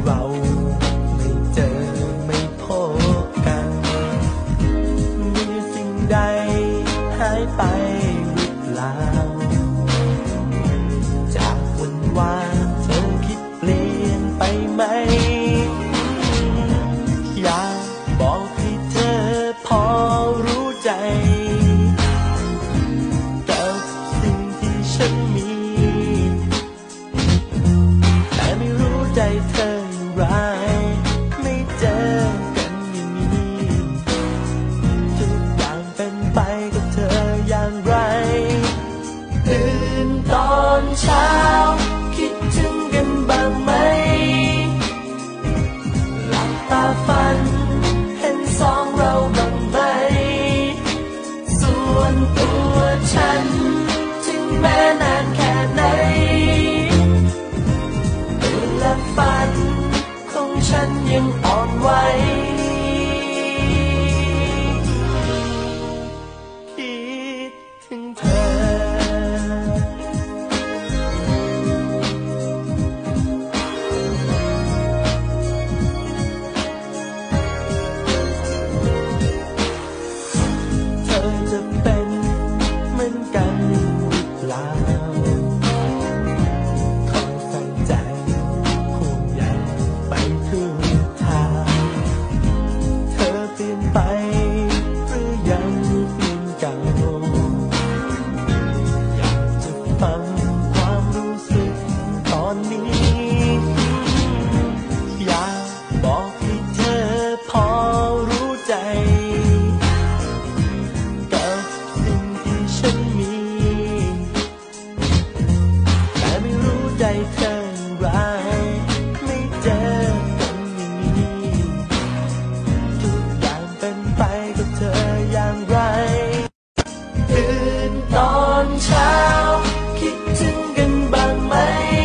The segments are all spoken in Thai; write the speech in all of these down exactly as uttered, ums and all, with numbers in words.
เราไม่เจอไม่พบกันมีสิ่งใดหายไปหรือเปล่าจากวันวานเธอคิดเปลี่ยนไปไหมอยากบอกให้เธอพอรู้ใจกับสิ่งที่ฉันมีแต่ไม่รู้ใจเธออย่างไรไม่เจอกันอย่างนี้ทุกอย่างเป็นไปกับเธออย่างไรตื่นตอนเช้าคิดถึงกันบ้างไหมหลับตาฝันเห็นสองเราบ้างไหมส่วนตัวฉันถึงแม้นานแค่ไหนตื่นและฝันของฉันยังอ่อนไหวคิดถึงเธอจะเป็นเหมือนกันหรือเปล่าคอยใส่ใจห่วงใยไปทุกทางเธอเปลี่ยนไปหรือยังเปลี่ยนเก่าอยากจะฟังความรู้สึกตอนนี้อยากบอกให้เธอพอรู้ใจใจเธออย่างไรไม่เจอกันอย่างนี้ทุกอย่างเป็นไปกับเธออย่างไรตื่นตอนเช้าคิดถึงกันบ้างไหม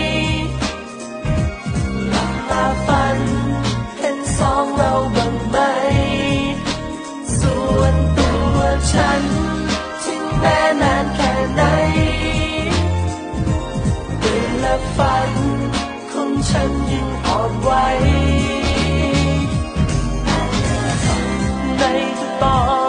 หลับตาฝันเห็นสองเราบ้างไหมส่วนตัวฉันถึงแม้นานแค่ไหนและฝันของฉันยิ่งอ่อนไหวในทุกตอน